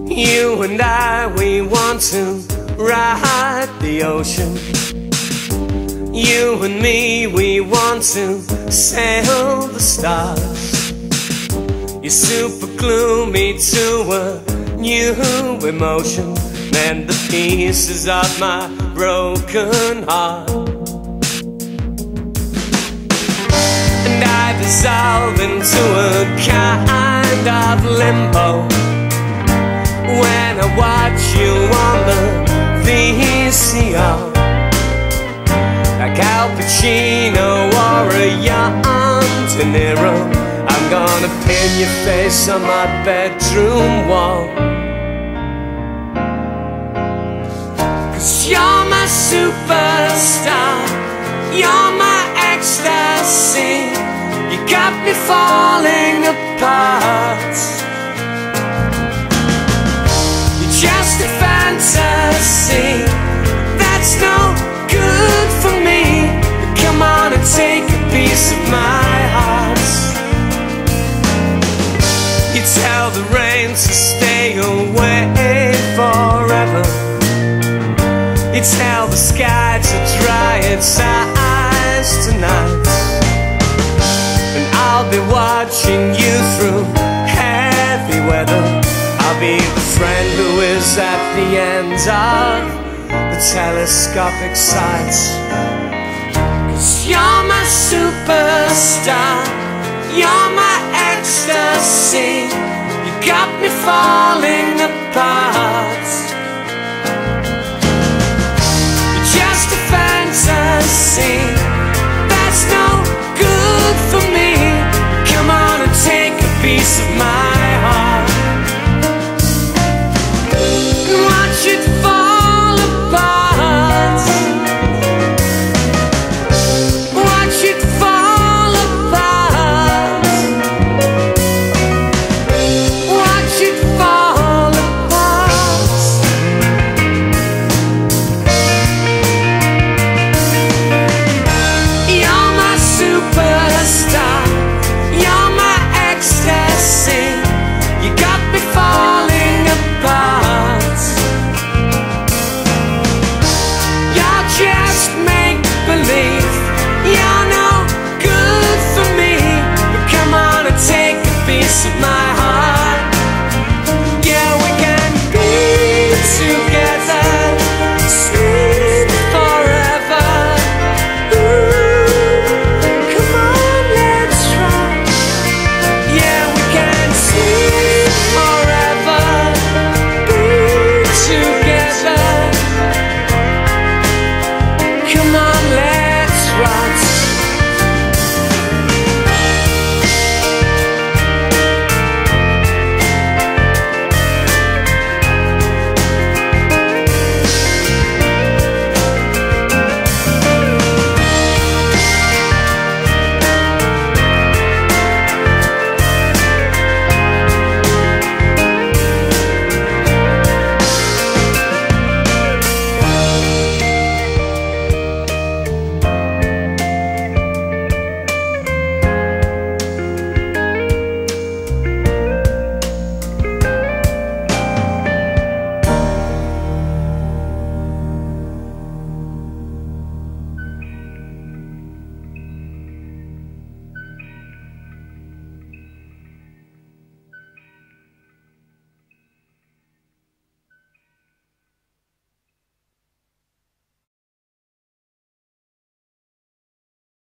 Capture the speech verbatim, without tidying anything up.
You and I, we want to ride the ocean. You and me, we want to sail the stars. You're super gloomy to a new emotion. Mend the pieces of my broken heart. And I dissolve into a kind of limbo when I watch you on the V C R. Like Al Pacino or a young De Niro, I'm gonna pin your face on my bedroom wall. Cause you're my superstar, you're my ecstasy. You got me falling apart. You're just a fantasy that's no good for me. Come on and take a piece of my heart. You tell the rain to stay away forever. You tell the sky to dry its eyes tonight. And I'll be watching you through heavy weather. I'll be the friend who is at the end of the telescopic sights. Cause you're my superstar, you're my ecstasy. You got me falling apart.